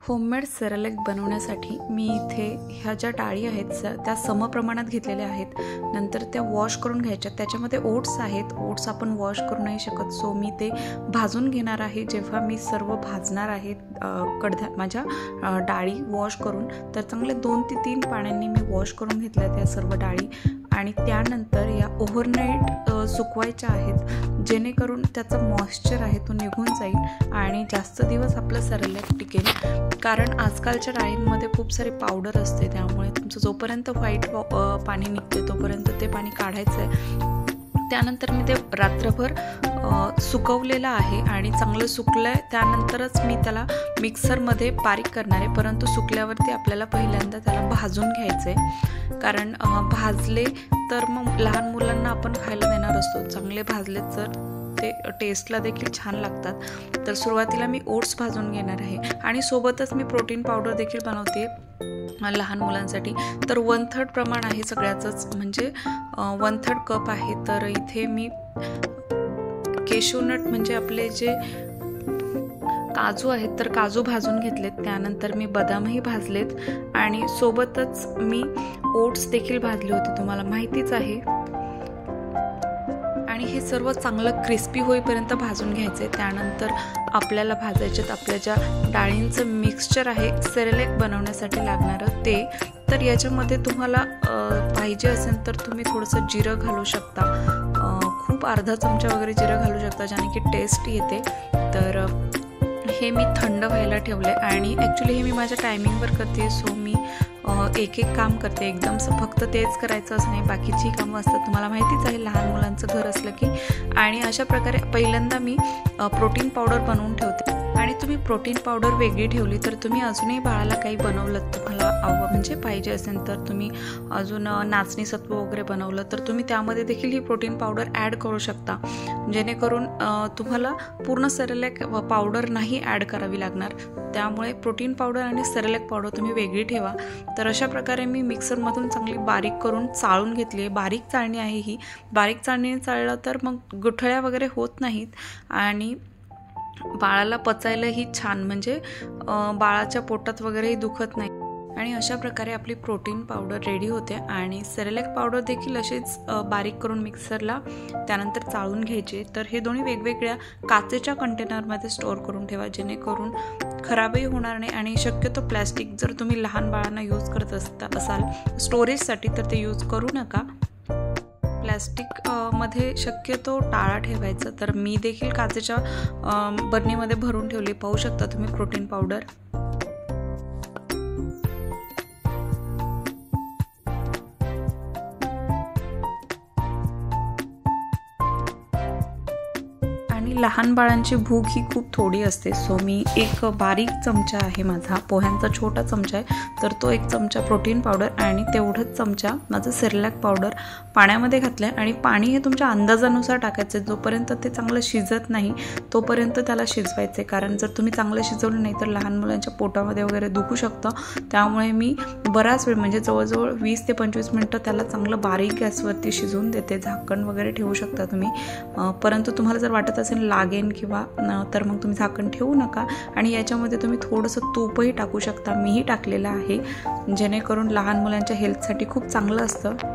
Homemade Cerelac बनवण्यासाठी मी इथे ह्या ज्या डाळी आहेत त्या समप्रमाणात घेतलेल्या आहेत. नंतर त्या वॉश करून घ्यायच्या. त्याच्यामध्ये ओट्स आहेत. ओट्स आपण वॉश करू नाही शकत, सो मी ते भाजून घेणार आहे. जेव्हा मी सर्व भाजणार आहे माझ्या डाळी वॉश करून, तर चांगले 2 ते 3 पाण्याने मी वॉश करून घेतल्या त्या सर्व डाळी. आणि त्यानंतर या ओव्हरनाईट सुकवायच्या आहेत, जेणेकरून त्याचा मॉइश्चर आहे तो निघून जाईल आणि जास्त दिवस आपलं सेरेलॅक टिकेल. कारण आजकालच्या डाळींमध्ये खूप सारी पावडर असते, त्यामुळे तुमचं जोपर्यंत व्हाईट पाणी निघते तोपर्यंत ते पाणी काढायचं आहे. त्यानंतर मी ते रात्रभर सुकवलेलं आहे आणि चांगलं सुकलं आहे. त्यानंतरच मी त्याला मिक्सरमध्ये बारीक करणार आहे. परंतु सुकल्यावरती आपल्याला पहिल्यांदा त्याला भाजून घ्यायचं आहे, कारण भाजले तर मग लहान मुलांना आपण खायला देणार असतो. चांगले भाजले तर ते टेस्टला देखील छान लागतात. तर सुरुवातीला मी ओट्स भाजून घेणार आहे आणि सोबतच मी प्रोटीन पावडर देखील बनवते लहान मुलांसाठी. तर 1/3 प्रमाण आहे सगळ्याचंच, म्हणजे 1/3 कप आहे. तर इथे मी केशूनट म्हणजे आपले जे काजू आहेत तर काजू भाजून घेतलेत. त्यानंतर मी बदामही भाजलेत आणि सोबतच मी ओट्स देखील भाजले होते, तुम्हाला माहितीच आहे. आणि हे सर्व चांगलं क्रिस्पी होईपर्यंत भाजून घ्यायचे. त्यानंतर आपल्याला भाजायचे आपल्या ज्या डाळींचं मिक्सचर आहे सेरेलॅक बनवण्यासाठी लागणारं ते. तर याच्यामध्ये तुम्हाला पाहिजे असेल तर तुम्ही थोडंसं जिरं घालू शकता, खूप अर्धा चमचा वगैरे जिरं घालू शकता, ज्याने की टेस्ट येते. तर हे मी थंड व्हायला ठेवले आणि ॲक्च्युली हे मी माझ्या टायमिंगवर करते, सो मी एक काम करते. एकदम फक्त तेच करायचं असं नाही, बाकीची कामं असतात, तुम्हाला माहितीच आहे लहान मुलांचं घर असलं की. आणि अशा प्रकारे पहिल्यांदा मी प्रोटीन पावडर बनवून ठेवते. आणि तुम्ही प्रोटीन पावडर वेगळी ठेवली तर तुम्ही अजूनही बाळाला काही बनवलं तुम्हाला म्हणजे पाहिजे असेल तर तुम्ही अजून नाचणी सत्व वगैरे बनवलं तर तुम्ही त्यामध्ये देखील ही प्रोटीन पावडर ॲड करू शकता, जेणेकरून तुम्हाला पूर्ण सेरेलॅक पावडर नाही ॲड करावी लागणार. त्यामुळे प्रोटीन पावडर आणि सेरेलॅक पावडर तुम्ही वेगळी ठेवा. तर अशा प्रकारे मी मिक्सरमधून चांगली बारीक करून चाळून घेतली आहे. बारीक चाळणी आहे ही. बारीक चाळणीने चाळलं तर मग गुठळ्या वगैरे होत नाहीत आणि बाळाला पचायलाही छान, म्हणजे बाळाच्या पोटात वगैरेही दुखत नाही. आणि अशा प्रकारे आपली प्रोटीन पावडर रेडी होते. आणि सेरेलॅक पावडर देखील अशीच बारीक करून मिक्सरला त्यानंतर चाळून घ्यायचे. तर हे दोन्ही वेगवेगळ्या काचेच्या कंटेनरमध्ये स्टोअर करून ठेवा, जेणेकरून खराबही होणार नाही. आणि शक्यतो प्लॅस्टिक जर तुम्ही लहान बाळांना यूज करत असाल स्टोरेजसाठी तर ते यूज करू नका. प्लॅस्टिक मध्ये शक्यतो टाळा ठेवायचं. तर मी देखील काचेच्या बरणीमध्ये भरून ठेवली, पाहू शकता तुम्ही प्रोटीन पावडर. लहान बाळांची भूक ही खूप थोडी असते, सो मी एक बारीक चमचा आहे माझा, पोह्यांचा छोटा चमचा आहे, तर तो 1 चमचा प्रोटीन पावडर आणि तेवढंच चमचा माझं सेरेलॅक पावडर पाण्यामध्ये घातलं आहे. आणि पाणी हे तुमच्या अंदाजानुसार टाकायचं. जोपर्यंत ते चांगलं शिजत नाही तोपर्यंत त्याला शिजवायचं आहे, कारण जर तुम्ही चांगलं शिजवलं नाही तर लहान मुलांच्या पोटामध्ये वगैरे दुखू शकतं. त्यामुळे मी बराच वेळ, म्हणजे जवळजवळ 20 ते 25 मिनटं त्याला चांगलं बारीक गॅसवरती शिजवून देते. झाकण वगैरे ठेवू शकता तुम्ही, परंतु तुम्हाला जर वाटत असेल लागेन किंवा तर मग तुम्ही झाकण ठेवू नका. आणि याच्यामध्ये तुम्ही थोडंसं तूपही टाकू शकता, मीही टाकलेलं आहे, जेणेकरून लहान मुलांच्या हेल्थसाठी खूप चांगलं असतं.